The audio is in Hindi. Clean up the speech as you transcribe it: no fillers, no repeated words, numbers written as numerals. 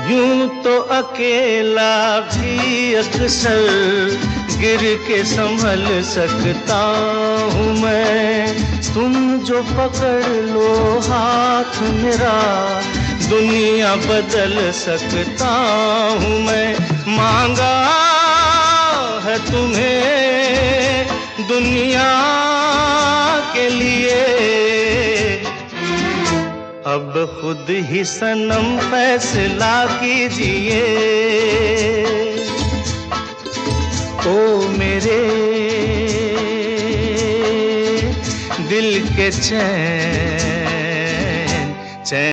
यूं तो अकेला भी अक्सर गिर के संभल सकता हूँ मैं। तुम जो पकड़ लो हाथ मेरा, दुनिया बदल सकता हूँ मैं। मांगा है तुम्हें दुनिया के लिए, अब खुद ही सनम फैसला कीजिए। ओ मेरे दिल के चैन चैन